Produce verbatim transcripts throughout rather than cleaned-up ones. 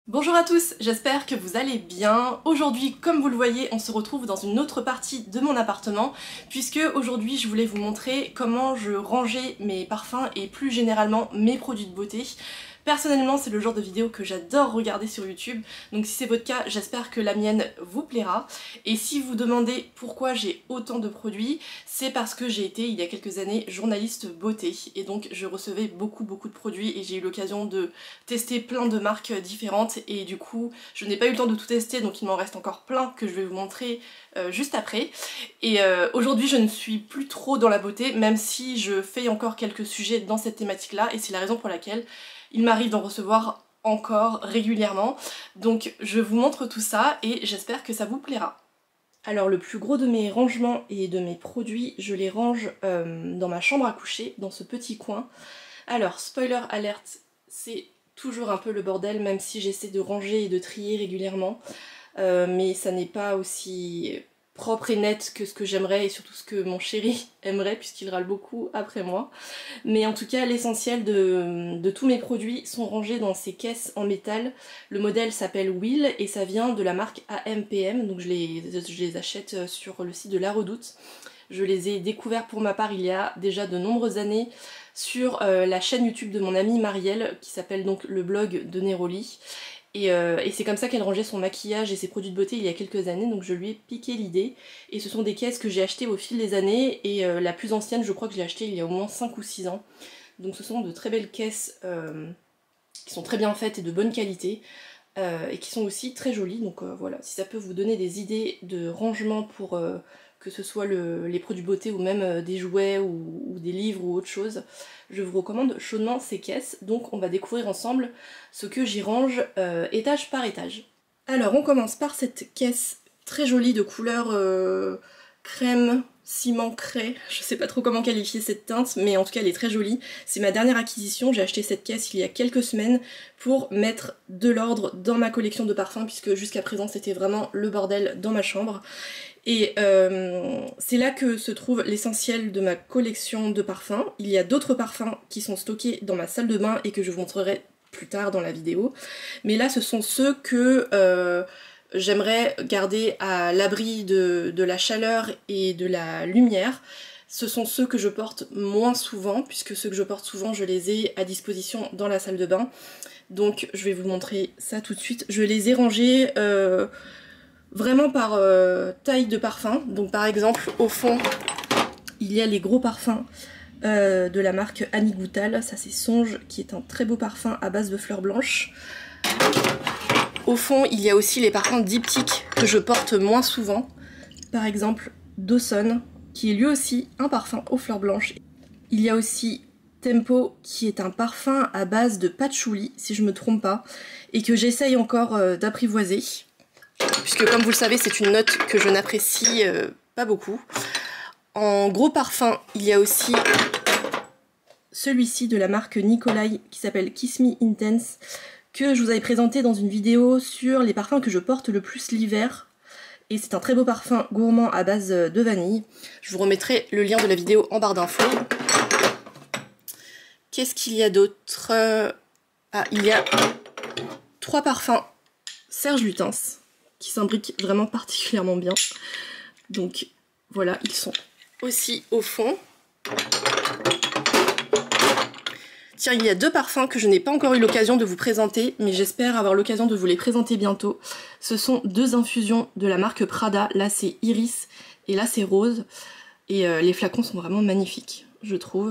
Bonjour à tous, j'espère que vous allez bien. Aujourd'hui, comme vous le voyez, on se retrouve dans une autre partie de mon appartement, puisque aujourd'hui je voulais vous montrer comment je rangeais mes parfums et plus généralement mes produits de beauté. Personnellement, c'est le genre de vidéo que j'adore regarder sur YouTube, donc si c'est votre cas, j'espère que la mienne vous plaira. Et si vous demandez pourquoi j'ai autant de produits, c'est parce que j'ai été, il y a quelques années, journaliste beauté, et donc je recevais beaucoup beaucoup de produits et j'ai eu l'occasion de tester plein de marques différentes, et du coup, je n'ai pas eu le temps de tout tester, donc il m'en reste encore plein que je vais vous montrer euh, juste après. Et euh, aujourd'hui, je ne suis plus trop dans la beauté, même si je fais encore quelques sujets dans cette thématique-là, et c'est la raison pour laquelle il m'arrive d'en recevoir encore régulièrement. Donc je vous montre tout ça et j'espère que ça vous plaira. Alors le plus gros de mes rangements et de mes produits, je les range euh, dans ma chambre à coucher, dans ce petit coin. Alors spoiler alerte, c'est toujours un peu le bordel, même si j'essaie de ranger et de trier régulièrement. Euh, mais ça n'est pas aussi propre et net que ce que j'aimerais et surtout ce que mon chéri aimerait puisqu'il râle beaucoup après moi. Mais en tout cas, l'essentiel de, de tous mes produits sont rangés dans ces caisses en métal. Le modèle s'appelle Wheel et ça vient de la marque A M P M, donc je les, je les achète sur le site de La Redoute. Je les ai découverts pour ma part il y a déjà de nombreuses années sur euh, la chaîne YouTube de mon amie Marielle qui s'appelle donc le blog de Neroli. Et, euh, et c'est comme ça qu'elle rangeait son maquillage et ses produits de beauté il y a quelques années, donc je lui ai piqué l'idée. Et ce sont des caisses que j'ai achetées au fil des années, et euh, la plus ancienne je crois que je l'ai achetée il y a au moins cinq ou six ans. Donc ce sont de très belles caisses euh, qui sont très bien faites et de bonne qualité, euh, et qui sont aussi très jolies. Donc euh, voilà, si ça peut vous donner des idées de rangement pour euh, que ce soit le, les produits beauté ou même euh, des jouets ou, ou des livres ou autre chose, je vous recommande chaudement ces caisses. Donc on va découvrir ensemble ce que j'y range euh, étage par étage. Alors on commence par cette caisse très jolie de couleur euh, crème, ciment craie, je sais pas trop comment qualifier cette teinte, mais en tout cas elle est très jolie. C'est ma dernière acquisition, j'ai acheté cette caisse il y a quelques semaines pour mettre de l'ordre dans ma collection de parfums, puisque jusqu'à présent c'était vraiment le bordel dans ma chambre. Et euh, c'est là que se trouve l'essentiel de ma collection de parfums. Il y a d'autres parfums qui sont stockés dans ma salle de bain et que je vous montrerai plus tard dans la vidéo. Mais là ce sont ceux que euh, j'aimerais garder à l'abri de, de la chaleur et de la lumière. Ce sont ceux que je porte moins souvent, puisque ceux que je porte souvent je les ai à disposition dans la salle de bain. Donc je vais vous montrer ça tout de suite. Je les ai rangés euh, vraiment par euh, taille de parfum. Donc par exemple au fond il y a les gros parfums euh, de la marque Annie Goutal. Ça c'est Songe, qui est un très beau parfum à base de fleurs blanches. Au fond il y a aussi les parfums diptyques que je porte moins souvent. Par exemple Dawson, qui est lui aussi un parfum aux fleurs blanches. Il y a aussi Tempo, qui est un parfum à base de patchouli si je me trompe pas, et que j'essaye encore euh, d'apprivoiser, puisque comme vous le savez c'est une note que je n'apprécie euh, pas beaucoup. En gros parfum il y a aussi celui-ci de la marque Nicolai qui s'appelle Kiss Me Intense, que je vous avais présenté dans une vidéo sur les parfums que je porte le plus l'hiver. Et c'est un très beau parfum gourmand à base de vanille. Je vous remettrai le lien de la vidéo en barre d'infos. Qu'est-ce qu'il y a d'autre? Ah, il y a trois parfums Serge Lutens qui s'imbriquent vraiment particulièrement bien. Donc voilà, ils sont aussi au fond. Tiens, il y a deux parfums que je n'ai pas encore eu l'occasion de vous présenter, mais j'espère avoir l'occasion de vous les présenter bientôt. Ce sont deux infusions de la marque Prada. Là c'est Iris et là c'est Rose. Et euh, les flacons sont vraiment magnifiques, je trouve.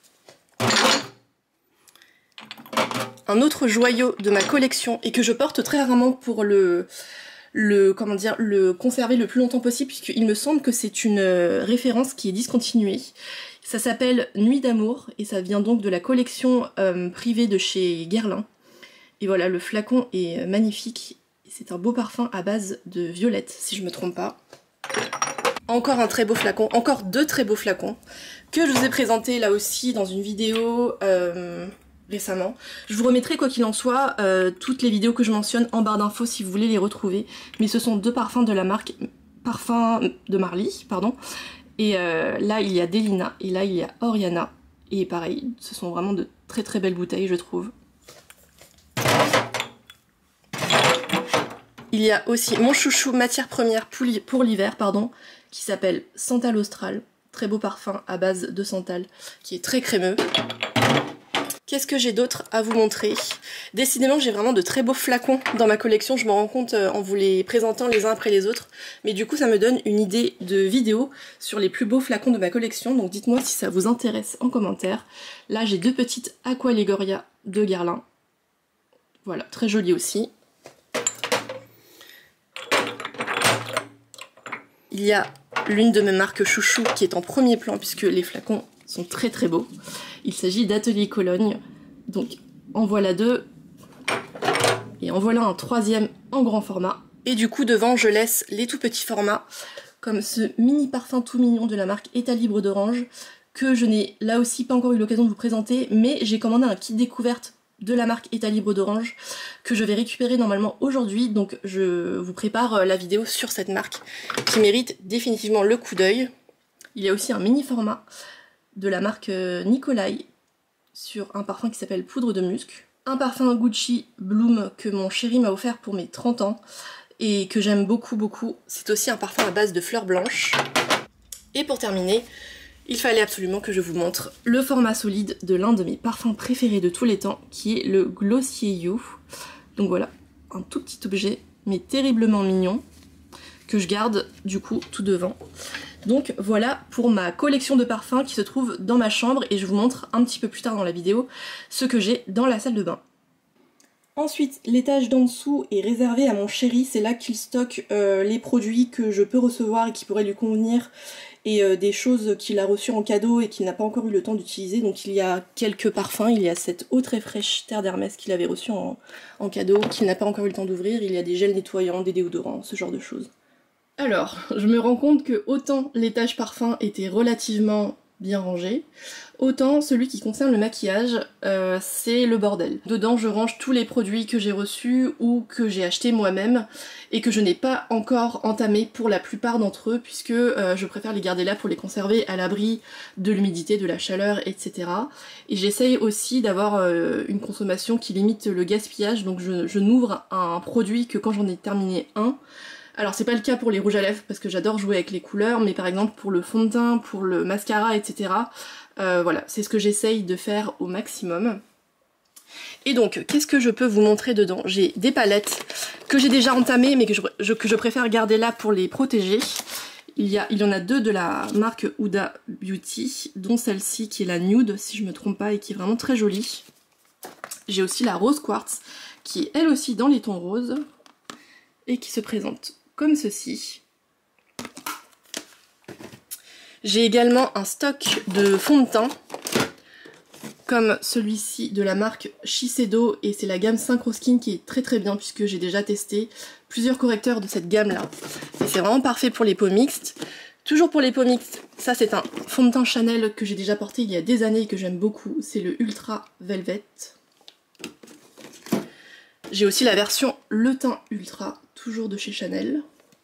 Un autre joyau de ma collection, et que je porte très rarement pour le, le, comment dire, le conserver le plus longtemps possible, puisqu'il me semble que c'est une référence qui est discontinuée. Ça s'appelle Nuit d'amour et ça vient donc de la collection euh, privée de chez Guerlain. Et voilà, le flacon est magnifique. C'est un beau parfum à base de violette, si je me trompe pas. Encore un très beau flacon, encore deux très beaux flacons, que je vous ai présenté là aussi dans une vidéo euh, récemment. Je vous remettrai quoi qu'il en soit euh, toutes les vidéos que je mentionne en barre d'infos si vous voulez les retrouver. Mais ce sont deux parfums de la marque Parfum de Marly, pardon. Et euh, là il y a Delina et là il y a Oriana. Et pareil, ce sont vraiment de très très belles bouteilles je trouve. Il y a aussi mon chouchou matière première pour l'hiver, pardon, qui s'appelle Santal Austral. Très beau parfum à base de santal, qui est très crémeux. Qu'est-ce que j'ai d'autre à vous montrer? Décidément, j'ai vraiment de très beaux flacons dans ma collection. Je me rends compte en vous les présentant les uns après les autres. Mais du coup, ça me donne une idée de vidéo sur les plus beaux flacons de ma collection. Donc dites-moi si ça vous intéresse en commentaire. Là, j'ai deux petites Aqualegoria de Guerlain. Voilà, très jolies aussi. Il y a l'une de mes marques chouchou qui est en premier plan puisque les flacons sont très très beaux. Il s'agit d'Atelier Cologne. Donc en voilà deux. Et en voilà un troisième en grand format. Et du coup devant je laisse les tout petits formats comme ce mini parfum tout mignon de la marque État Libre d'Orange que je n'ai là aussi pas encore eu l'occasion de vous présenter, mais j'ai commandé un kit découverte de la marque État Libre d'Orange que je vais récupérer normalement aujourd'hui, donc je vous prépare la vidéo sur cette marque qui mérite définitivement le coup d'œil. Il y a aussi un mini format de la marque Nicolai sur un parfum qui s'appelle Poudre de Musc. Un parfum Gucci Bloom que mon chéri m'a offert pour mes trente ans et que j'aime beaucoup beaucoup. C'est aussi un parfum à base de fleurs blanches. Et pour terminer, il fallait absolument que je vous montre le format solide de l'un de mes parfums préférés de tous les temps, qui est le Glossier You. Donc voilà, un tout petit objet, mais terriblement mignon, que je garde du coup tout devant. Donc voilà pour ma collection de parfums qui se trouve dans ma chambre, et je vous montre un petit peu plus tard dans la vidéo ce que j'ai dans la salle de bain. Ensuite, l'étage d'en dessous est réservé à mon chéri, c'est là qu'il stocke euh, les produits que je peux recevoir et qui pourraient lui convenir, et euh, des choses qu'il a reçues en cadeau et qu'il n'a pas encore eu le temps d'utiliser. Donc il y a quelques parfums, il y a cette eau très fraîche Terre d'Hermès qu'il avait reçue en, en cadeau, qu'il n'a pas encore eu le temps d'ouvrir, il y a des gels nettoyants, des déodorants, ce genre de choses. Alors, je me rends compte que autant l'étage parfum était relativement bien rangé, autant celui qui concerne le maquillage, euh, c'est le bordel. Dedans, je range tous les produits que j'ai reçus ou que j'ai achetés moi-même et que je n'ai pas encore entamé pour la plupart d'entre eux, puisque euh, je préfère les garder là pour les conserver à l'abri de l'humidité, de la chaleur, et cetera. Et j'essaye aussi d'avoir euh, une consommation qui limite le gaspillage, donc je, je n'ouvre un produit que quand j'en ai terminé un. Alors c'est pas le cas pour les rouges à lèvres parce que j'adore jouer avec les couleurs, mais par exemple pour le fond de teint, pour le mascara, et cetera. Euh, voilà, c'est ce que j'essaye de faire au maximum. Et donc, qu'est-ce que je peux vous montrer dedans? J'ai des palettes que j'ai déjà entamées, mais que je, je, que je préfère garder là pour les protéger. Il y, a, il y en a deux de la marque Huda Beauty, dont celle-ci qui est la Nude, si je me trompe pas, et qui est vraiment très jolie. J'ai aussi la Rose Quartz, qui est elle aussi dans les tons roses, et qui se présente comme ceci. J'ai également un stock de fond de teint, comme celui-ci de la marque Shiseido, et c'est la gamme Synchro Skin qui est très très bien puisque j'ai déjà testé plusieurs correcteurs de cette gamme là. Et c'est vraiment parfait pour les peaux mixtes. Toujours pour les peaux mixtes, ça c'est un fond de teint Chanel que j'ai déjà porté il y a des années et que j'aime beaucoup, c'est le Ultra Velvet. J'ai aussi la version Le Teint Ultra, toujours de chez Chanel.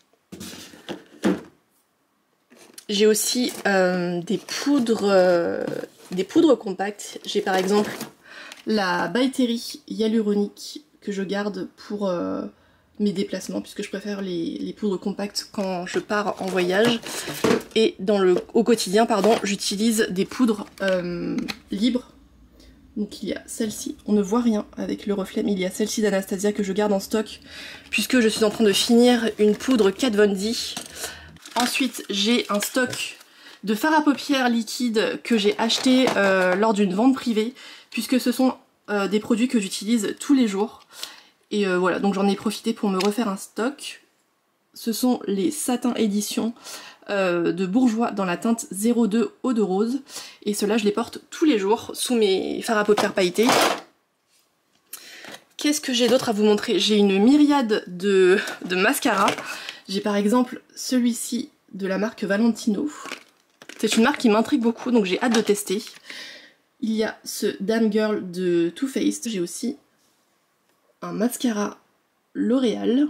J'ai aussi euh, des poudres euh, des poudres compactes. J'ai par exemple la By Terry hyaluronique que je garde pour euh, mes déplacements, puisque je préfère les, les poudres compactes quand je pars en voyage. Et dans le, au quotidien, pardon, j'utilise des poudres euh, libres. Donc il y a celle-ci, on ne voit rien avec le reflet, mais il y a celle-ci d'Anastasia que je garde en stock, puisque je suis en train de finir une poudre Kat Von D. Ensuite, j'ai un stock de fard à paupières liquide que j'ai acheté euh, lors d'une vente privée, puisque ce sont euh, des produits que j'utilise tous les jours. Et euh, voilà, donc j'en ai profité pour me refaire un stock. Ce sont les Satin Édition euh, de Bourjois dans la teinte zéro deux Eau de Rose. Et ceux-là, je les porte tous les jours sous mes fards à paupières pailletés. Qu'est-ce que j'ai d'autre à vous montrer? J'ai une myriade de, de mascaras. J'ai par exemple celui-ci de la marque Valentino. C'est une marque qui m'intrigue beaucoup, donc j'ai hâte de tester. Il y a ce Damn Girl de Too Faced. J'ai aussi un mascara L'Oréal.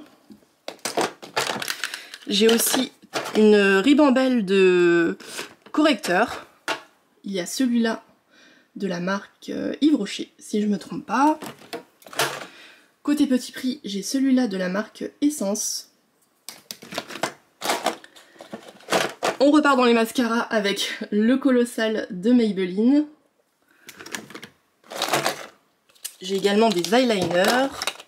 J'ai aussi une ribambelle de correcteurs. Il y a celui-là de la marque Yves Rocher, si je ne me trompe pas. Côté petit prix, j'ai celui-là de la marque Essence. On repart dans les mascaras avec le Colossal de Maybelline. J'ai également des eyeliners.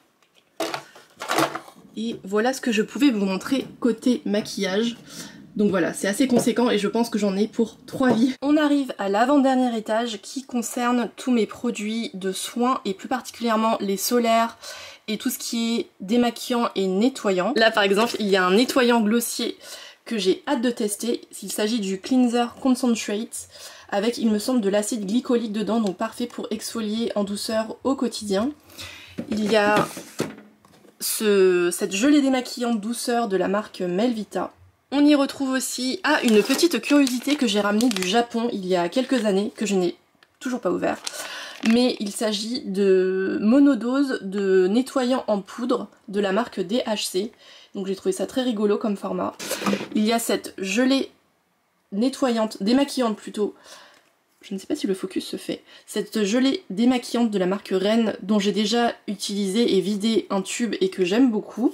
Et voilà ce que je pouvais vous montrer côté maquillage. Donc voilà, c'est assez conséquent et je pense que j'en ai pour trois vies. On arrive à l'avant-dernier étage qui concerne tous mes produits de soins et plus particulièrement les solaires et tout ce qui est démaquillant et nettoyant. Là par exemple, il y a un nettoyant glossier que j'ai hâte de tester. Il s'agit du Cleanser Concentrate avec, il me semble, de l'acide glycolique dedans, donc parfait pour exfolier en douceur au quotidien. Il y a ce, cette gelée démaquillante douceur de la marque Melvita. On y retrouve aussi ah, une petite curiosité que j'ai ramenée du Japon il y a quelques années, que je n'ai toujours pas ouvert. Mais il s'agit de monodose de nettoyant en poudre de la marque D H C. Donc j'ai trouvé ça très rigolo comme format. Il y a cette gelée nettoyante, démaquillante plutôt. Je ne sais pas si le focus se fait. Cette gelée démaquillante de la marque Rennes dont j'ai déjà utilisé et vidé un tube et que j'aime beaucoup.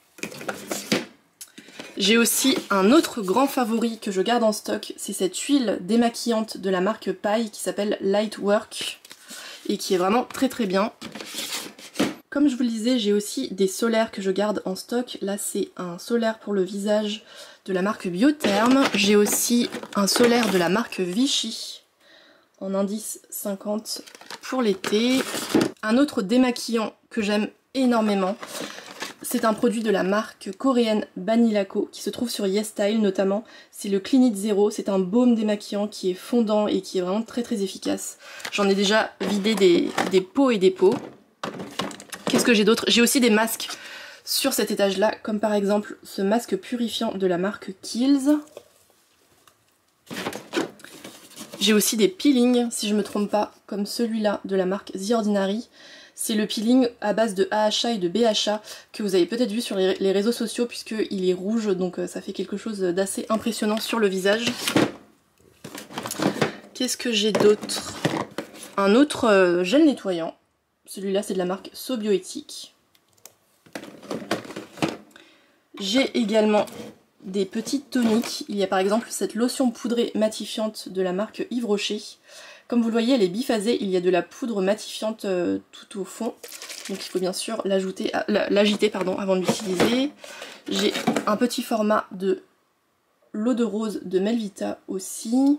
J'ai aussi un autre grand favori que je garde en stock, c'est cette huile démaquillante de la marque Paille qui s'appelle Lightwork et qui est vraiment très très bien. Comme je vous le disais, j'ai aussi des solaires que je garde en stock. Là c'est un solaire pour le visage de la marque Biotherm. J'ai aussi un solaire de la marque Vichy en indice cinquante pour l'été. Un autre démaquillant que j'aime énormément. C'est un produit de la marque coréenne Banilaco qui se trouve sur YesStyle notamment. C'est le Clean It Zero, c'est un baume démaquillant qui est fondant et qui est vraiment très très efficace. J'en ai déjà vidé des, des pots et des pots. Qu'est-ce que j'ai d'autre? J'ai aussi des masques sur cet étage-là, comme par exemple ce masque purifiant de la marque Kiehl's. J'ai aussi des peelings, si je me trompe pas, comme celui-là de la marque The Ordinary. C'est le peeling à base de A H A et de B H A que vous avez peut-être vu sur les, les réseaux sociaux puisqu'il est rouge, donc ça fait quelque chose d'assez impressionnant sur le visage. Qu'est-ce que j'ai d'autre? Un autre euh, gel nettoyant. Celui-là c'est de la marque Sobioéthique. J'ai également des petites toniques. Il y a par exemple cette lotion poudrée matifiante de la marque Yves Rocher. Comme vous le voyez, elle est biphasée, il y a de la poudre matifiante euh, tout au fond. Donc il faut bien sûr l'ajouter, l'agiter pardon, avant de l'utiliser. J'ai un petit format de l'eau de rose de Melvita aussi.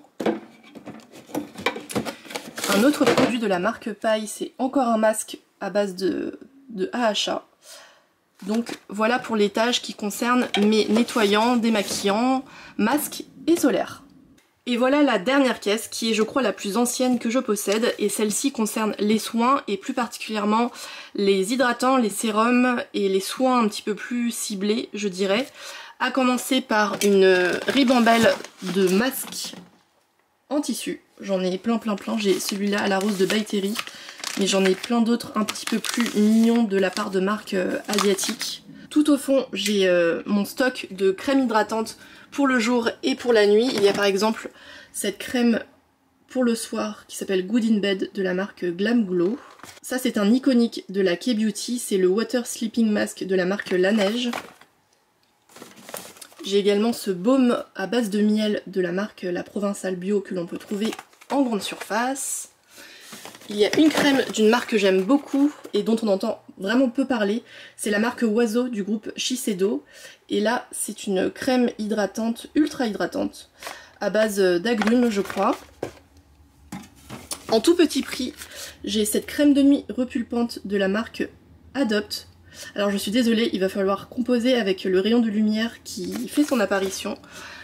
Un autre produit de la marque Paille, c'est encore un masque à base de, de A H A. Donc voilà pour l'étage qui concerne mes nettoyants, démaquillants, masques et solaires. Et voilà la dernière caisse qui est je crois la plus ancienne que je possède et celle-ci concerne les soins et plus particulièrement les hydratants, les sérums et les soins un petit peu plus ciblés je dirais. À commencer par une ribambelle de masques en tissu. J'en ai plein plein plein, j'ai celui-là à la rose de By Terry, mais j'en ai plein d'autres un petit peu plus mignons de la part de marques euh, asiatiques. Tout au fond j'ai euh, mon stock de crème hydratante pour le jour et pour la nuit. Il y a par exemple cette crème pour le soir qui s'appelle Good in Bed de la marque Glam Glow. Ça c'est un iconique de la K-Beauty, c'est le Water Sleeping Mask de la marque La Neige. J'ai également ce baume à base de miel de la marque La Provençale Bio que l'on peut trouver en grande surface. Il y a une crème d'une marque que j'aime beaucoup et dont on entend vraiment peu parler. C'est la marque Oiseau du groupe Shiseido. Et là, c'est une crème hydratante, ultra hydratante, à base d'agrumes, je crois. En tout petit prix, j'ai cette crème de nuit repulpante de la marque Adopt. Alors je suis désolée, il va falloir composer avec le rayon de lumière qui fait son apparition.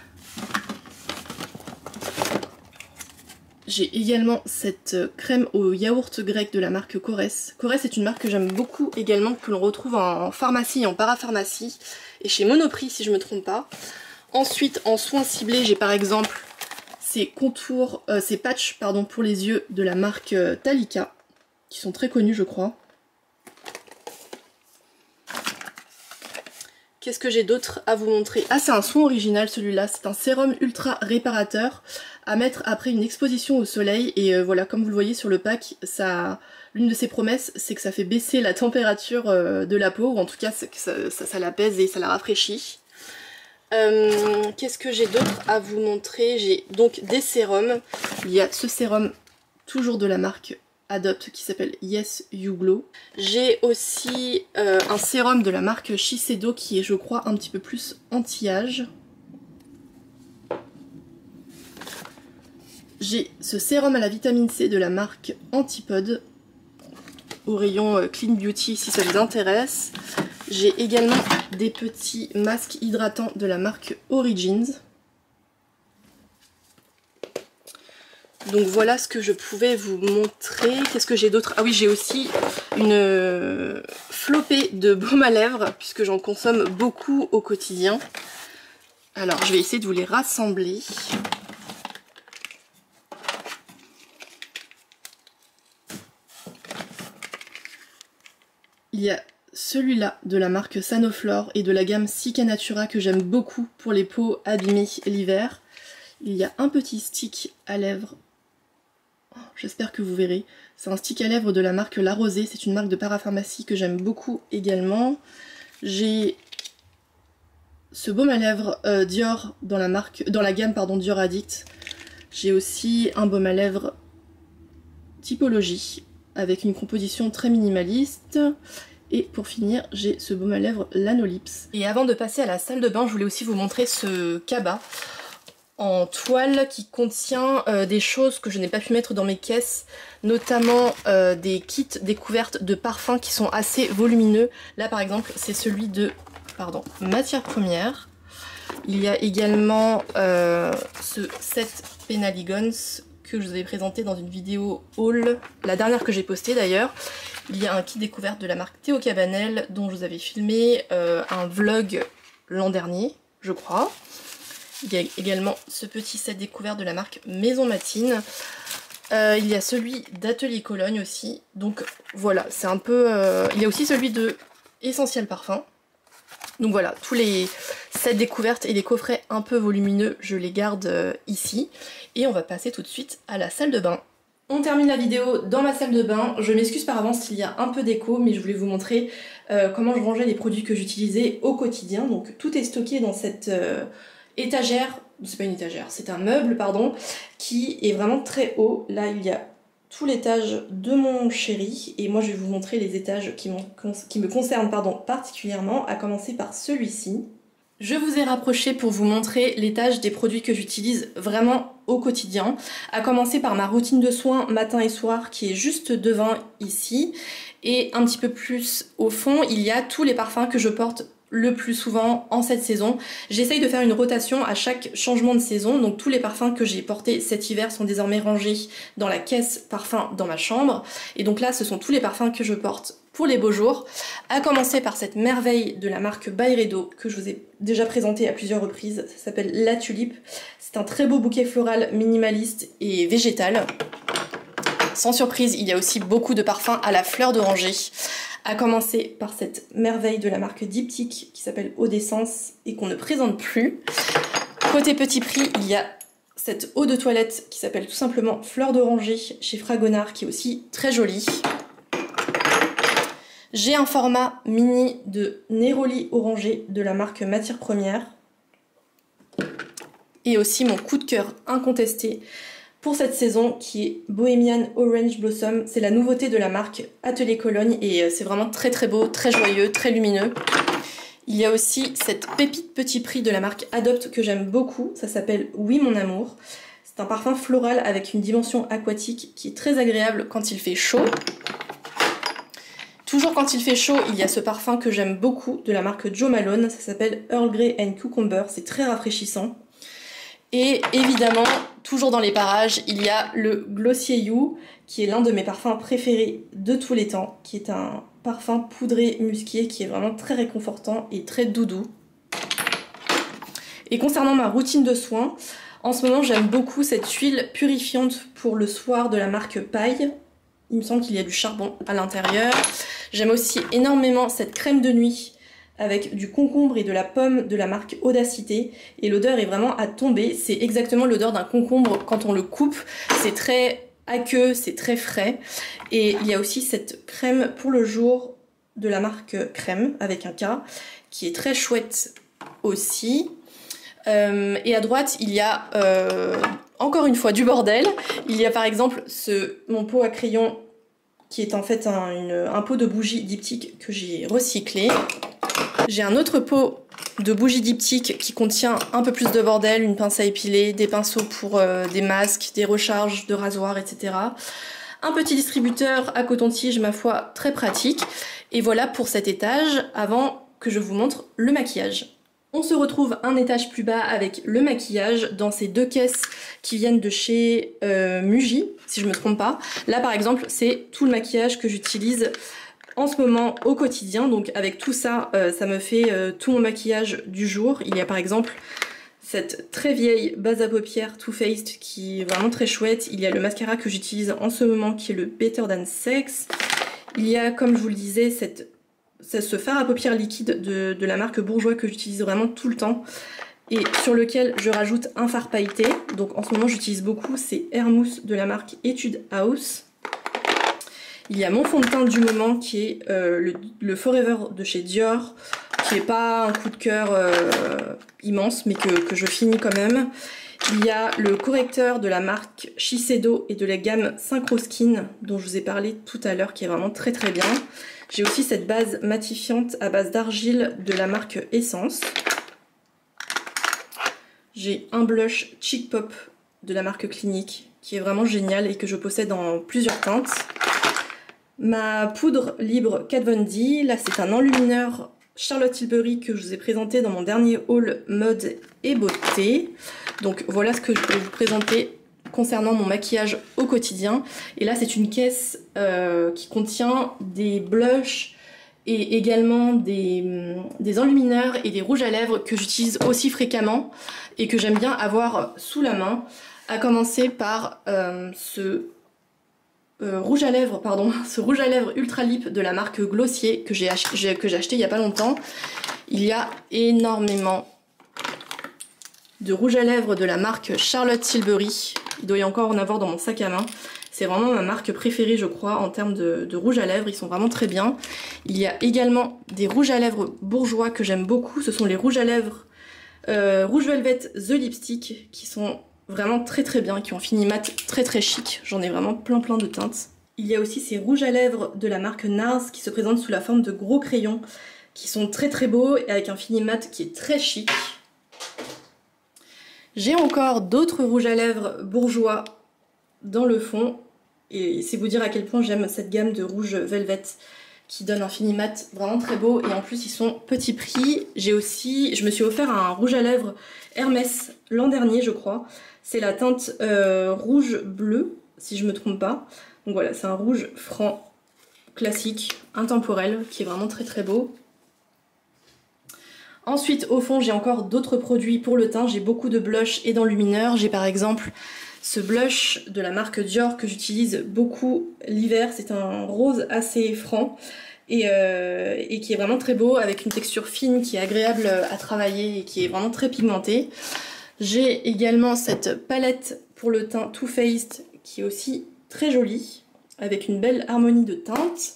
J'ai également cette crème au yaourt grec de la marque Corès. Corès est une marque que j'aime beaucoup également, que l'on retrouve en pharmacie et en parapharmacie, et chez Monoprix si je ne me trompe pas. Ensuite, en soins ciblés, j'ai par exemple ces contours, euh, ces patchs pardon, pour les yeux de la marque euh, Talika, qui sont très connus je crois. Qu'est-ce que j'ai d'autre à vous montrer? Ah, c'est un soin original celui-là, c'est un sérum ultra réparateur à mettre après une exposition au soleil. Et euh, voilà, comme vous le voyez sur le pack, ça, l'une de ses promesses, c'est que ça fait baisser la température euh, de la peau, ou en tout cas que ça, ça, ça l'apaise et ça la rafraîchit. Euh, Qu'est-ce que j'ai d'autre à vous montrer? J'ai donc des sérums. Il y a ce sérum, toujours de la marque Adopt, qui s'appelle Yes You Glow. J'ai aussi euh, un sérum de la marque Shiseido qui est, je crois, un petit peu plus anti-âge. J'ai ce sérum à la vitamine C de la marque Antipode au rayon euh, Clean Beauty si ça vous intéresse. J'ai également des petits masques hydratants de la marque Origins. Donc voilà ce que je pouvais vous montrer. Qu'est-ce que j'ai d'autre? Ah oui, j'ai aussi une flopée de baume à lèvres puisque j'en consomme beaucoup au quotidien. Alors je vais essayer de vous les rassembler. Il y a celui-là de la marque Sanoflore et de la gamme Cica Natura que j'aime beaucoup pour les peaux abîmées l'hiver. Il y a un petit stick à lèvres. J'espère que vous verrez. C'est un stick à lèvres de la marque La Rosée. C'est une marque de parapharmacie que j'aime beaucoup également. J'ai ce baume à lèvres euh, Dior dans la marque, dans la gamme pardon, Dior Addict. J'ai aussi un baume à lèvres Typologie avec une composition très minimaliste. Et pour finir, j'ai ce baume à lèvres Lanolips. Et avant de passer à la salle de bain, je voulais aussi vous montrer ce cabas en toile qui contient euh, des choses que je n'ai pas pu mettre dans mes caisses, notamment euh, des kits découvertes de parfums qui sont assez volumineux. Là par exemple c'est celui de pardon, Matière Première. Il y a également euh, ce set Penaligons que je vous avais présenté dans une vidéo haul, la dernière que j'ai postée d'ailleurs. Il y a un kit découverte de la marque Théo Cabanel dont je vous avais filmé euh, un vlog l'an dernier, je crois. Il y a également ce petit set découvert de la marque Maison Matine. Euh, il y a celui d'Atelier Cologne aussi. Donc voilà, c'est un peu... Euh... Il y a aussi celui de Essentiel Parfum. Donc voilà, tous les sets découvertes et les coffrets un peu volumineux, je les garde euh, ici. Et on va passer tout de suite à la salle de bain. On termine la vidéo dans ma salle de bain. Je m'excuse par avance s'il y a un peu d'écho, mais je voulais vous montrer euh, comment je rangeais les produits que j'utilisais au quotidien. Donc tout est stocké dans cette... Euh... étagère, c'est pas une étagère, c'est un meuble pardon, qui est vraiment très haut. Là il y a tout l'étage de mon chéri et moi je vais vous montrer les étages qui, qui me concernent pardon, particulièrement, à commencer par celui-ci. Je vous ai rapproché pour vous montrer l'étage des produits que j'utilise vraiment au quotidien, à commencer par ma routine de soins matin et soir qui est juste devant ici, et un petit peu plus au fond il y a tous les parfums que je porte le plus souvent en cette saison. J'essaye de faire une rotation à chaque changement de saison, donc tous les parfums que j'ai portés cet hiver sont désormais rangés dans la caisse parfum dans ma chambre, et donc là ce sont tous les parfums que je porte pour les beaux jours, à commencer par cette merveille de la marque Byredo que je vous ai déjà présentée à plusieurs reprises, ça s'appelle La Tulipe. C'est un très beau bouquet floral minimaliste et végétal. Sans surprise, il y a aussi beaucoup de parfums à la fleur d'oranger, à commencer par cette merveille de la marque Diptyque qui s'appelle Eau d'essence et qu'on ne présente plus. Côté petit prix, il y a cette eau de toilette qui s'appelle tout simplement Fleur d'oranger chez Fragonard qui est aussi très jolie. J'ai un format mini de Neroli orangé de la marque Matière Première. Et aussi mon coup de cœur incontesté pour cette saison qui est Bohemian Orange Blossom. C'est la nouveauté de la marque Atelier Cologne et c'est vraiment très très beau, très joyeux, très lumineux. Il y a aussi cette pépite petit prix de la marque Adopt que j'aime beaucoup, ça s'appelle Oui Mon Amour. C'est un parfum floral avec une dimension aquatique qui est très agréable quand il fait chaud. Toujours quand il fait chaud, il y a ce parfum que j'aime beaucoup de la marque Jo Malone, ça s'appelle Earl Grey and Cucumber, c'est très rafraîchissant. Et évidemment, toujours dans les parages, il y a le Glossier You, qui est l'un de mes parfums préférés de tous les temps, qui est un parfum poudré musqué qui est vraiment très réconfortant et très doudou. Et concernant ma routine de soins, en ce moment j'aime beaucoup cette huile purifiante pour le soir de la marque Paille. Il me semble qu'il y a du charbon à l'intérieur. J'aime aussi énormément cette crème de nuit avec du concombre et de la pomme de la marque Audacité. Et l'odeur est vraiment à tomber. C'est exactement l'odeur d'un concombre quand on le coupe. C'est très aqueux, c'est très frais. Et il y a aussi cette crème pour le jour de la marque Crème, avec un K, qui est très chouette aussi. Euh, et à droite, il y a euh, encore une fois du bordel. Il y a par exemple ce, mon pot à crayon qui est en fait un, une, un pot de bougies diptyques que j'ai recyclé. J'ai un autre pot de bougies diptyques qui contient un peu plus de bordel, une pince à épiler, des pinceaux pour euh, des masques, des recharges de rasoirs, et cetera. Un petit distributeur à coton-tige, ma foi, très pratique. Et voilà pour cet étage, avant que je vous montre le maquillage. On se retrouve un étage plus bas avec le maquillage dans ces deux caisses qui viennent de chez euh, Muji, si je me trompe pas. Là par exemple, c'est tout le maquillage que j'utilise en ce moment au quotidien. Donc avec tout ça, euh, ça me fait euh, tout mon maquillage du jour. Il y a par exemple cette très vieille base à paupières Too Faced qui est vraiment très chouette. Il y a le mascara que j'utilise en ce moment qui est le Better Than Sex. Il y a, comme je vous le disais, cette c'est ce fard à paupières liquide de, de la marque Bourjois que j'utilise vraiment tout le temps et sur lequel je rajoute un fard pailleté. Donc en ce moment j'utilise beaucoup, c'est Air Mousse de la marque Etude House. Il y a mon fond de teint du moment qui est euh, le, le Forever de chez Dior, qui n'est pas un coup de cœur euh, immense mais que, que je finis quand même. Il y a le correcteur de la marque Shiseido et de la gamme Synchro Skin dont je vous ai parlé tout à l'heure qui est vraiment très très bien. J'ai aussi cette base matifiante à base d'argile de la marque Essence. J'ai un blush Cheek Pop de la marque Clinique qui est vraiment génial et que je possède en plusieurs teintes. Ma poudre libre Kat Von D, là c'est un enlumineur Charlotte Tilbury que je vous ai présenté dans mon dernier haul mode et beauté. Donc voilà ce que je peux vous présenter concernant mon maquillage au quotidien. Et là c'est une caisse euh, qui contient des blushs et également des, des enlumineurs et des rouges à lèvres que j'utilise aussi fréquemment et que j'aime bien avoir sous la main, à commencer par euh, ce euh, rouge à lèvres, pardon, ce rouge à lèvres Ultra Lip de la marque Glossier que j'ai acheté, que j'ai acheté il y a pas longtemps. Il y a énormément de rouge à lèvres de la marque Charlotte Tilbury. Il doit y encore en avoir dans mon sac à main. C'est vraiment ma marque préférée je crois en termes de, de rouge à lèvres, ils sont vraiment très bien. Il y a également des rouges à lèvres Bourjois que j'aime beaucoup, ce sont les rouges à lèvres euh, Rouge Velvet The Lipstick qui sont vraiment très très bien, qui ont fini mat très très chic. J'en ai vraiment plein plein de teintes. Il y a aussi ces rouges à lèvres de la marque NARS qui se présentent sous la forme de gros crayons qui sont très très beaux et avec un fini mat qui est très chic. J'ai encore d'autres rouges à lèvres Bourjois dans le fond et c'est vous dire à quel point j'aime cette gamme de rouge velvet qui donne un fini mat vraiment très beau et en plus ils sont petit prix. J'ai aussi, je me suis offert un rouge à lèvres Hermès l'an dernier je crois. C'est la teinte euh, rouge bleu si je me trompe pas. Donc voilà, c'est un rouge franc classique, intemporel qui est vraiment très très beau. Ensuite au fond j'ai encore d'autres produits pour le teint, j'ai beaucoup de blush et d'enlumineurs. J'ai par exemple ce blush de la marque Dior que j'utilise beaucoup l'hiver, c'est un rose assez franc et, euh, et qui est vraiment très beau avec une texture fine qui est agréable à travailler et qui est vraiment très pigmentée. J'ai également cette palette pour le teint Too Faced qui est aussi très jolie avec une belle harmonie de teintes.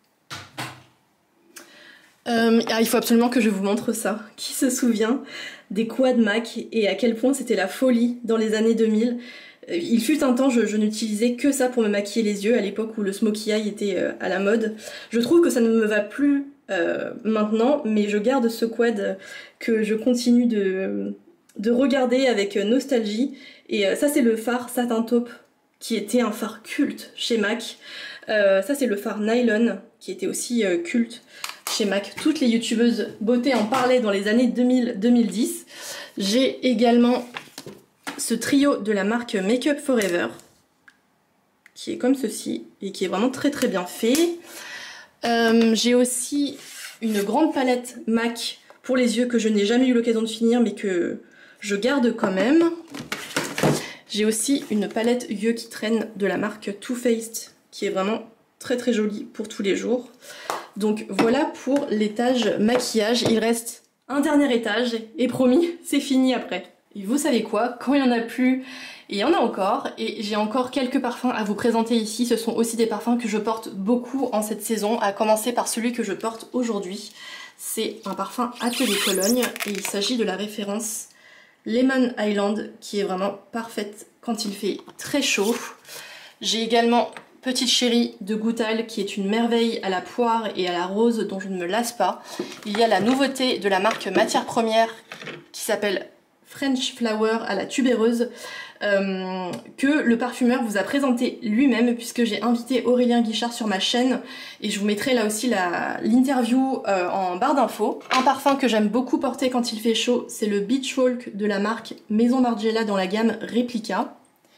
Euh, ah, il faut absolument que je vous montre ça. Qui se souvient des quad MAC et à quel point c'était la folie dans les années deux mille. Il fut un temps, je, je n'utilisais que ça pour me maquiller les yeux à l'époque où le smokey eye était euh, à la mode. Je trouve que ça ne me va plus euh, maintenant, mais je garde ce quad que je continue de, de regarder avec nostalgie. Et euh, ça c'est le fard Satin Taupe qui était un fard culte chez MAC. Euh, ça c'est le fard Nylon qui était aussi euh, culte chez MAC. Toutes les youtubeuses beauté en parlaient dans les années deux mille à deux mille dix. J'ai également ce trio de la marque Make Up For Ever qui est comme ceci et qui est vraiment très très bien fait. Euh, j'ai aussi une grande palette MAC pour les yeux que je n'ai jamais eu l'occasion de finir mais que je garde quand même. J'ai aussi une palette yeux qui traîne de la marque Too Faced qui est vraiment très très jolie pour tous les jours. Donc voilà pour l'étage maquillage, il reste un dernier étage et promis, c'est fini après. Et vous savez quoi, quand il n'y en a plus, et il y en a encore, et j'ai encore quelques parfums à vous présenter ici. Ce sont aussi des parfums que je porte beaucoup en cette saison, à commencer par celui que je porte aujourd'hui. C'est un parfum Atelier Cologne et il s'agit de la référence Lemon Island qui est vraiment parfaite quand il fait très chaud. J'ai également Petite Chérie de Goutal qui est une merveille à la poire et à la rose dont je ne me lasse pas. Il y a la nouveauté de la marque Matière Première qui s'appelle French Flower à la tubéreuse euh, que le parfumeur vous a présenté lui-même puisque j'ai invité Aurélien Guichard sur ma chaîne et je vous mettrai là aussi l'interview euh, en barre d'infos. Un parfum que j'aime beaucoup porter quand il fait chaud, c'est le Beach Walk de la marque Maison Margiela dans la gamme Replica.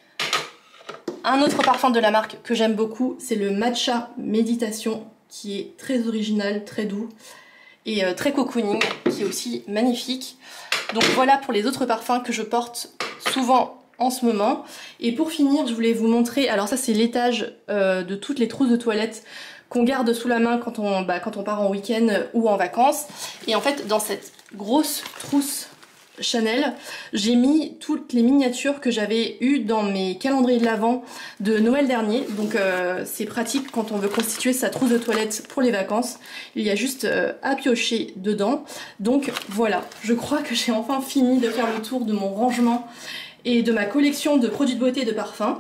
Un autre parfum de la marque que j'aime beaucoup, c'est le Matcha Méditation qui est très original, très doux et euh, très cocooning, qui est aussi magnifique. Donc voilà pour les autres parfums que je porte souvent en ce moment. Et pour finir, je voulais vous montrer, alors ça c'est l'étage euh, de toutes les trousses de toilette qu'on garde sous la main quand on, bah, quand on part en week-end ou en vacances. Et en fait, dans cette grosse trousse Chanel, j'ai mis toutes les miniatures que j'avais eues dans mes calendriers de l'Avent de Noël dernier. Donc euh, c'est pratique quand on veut constituer sa trousse de toilette pour les vacances. Il y a juste euh, à piocher dedans. Donc voilà, je crois que j'ai enfin fini de faire le tour de mon rangement et de ma collection de produits de beauté et de parfums.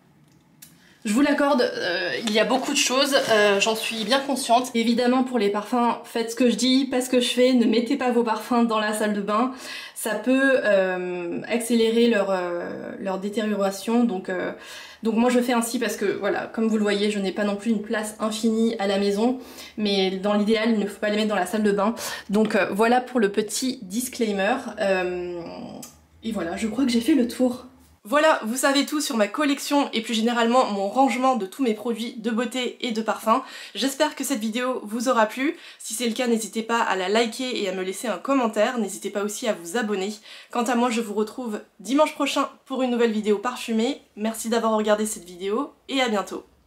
Je vous l'accorde, euh, il y a beaucoup de choses, euh, j'en suis bien consciente. Évidemment pour les parfums, faites ce que je dis, pas ce que je fais, ne mettez pas vos parfums dans la salle de bain. Ça peut euh, accélérer leur, euh, leur détérioration, donc, euh, donc moi je fais ainsi parce que voilà, comme vous le voyez, je n'ai pas non plus une place infinie à la maison, mais dans l'idéal, il ne faut pas les mettre dans la salle de bain. Donc euh, voilà pour le petit disclaimer, euh, et voilà, je crois que j'ai fait le tour. Voilà, vous savez tout sur ma collection et plus généralement mon rangement de tous mes produits de beauté et de parfum. J'espère que cette vidéo vous aura plu. Si c'est le cas, n'hésitez pas à la liker et à me laisser un commentaire. N'hésitez pas aussi à vous abonner. Quant à moi, je vous retrouve dimanche prochain pour une nouvelle vidéo parfumée. Merci d'avoir regardé cette vidéo et à bientôt.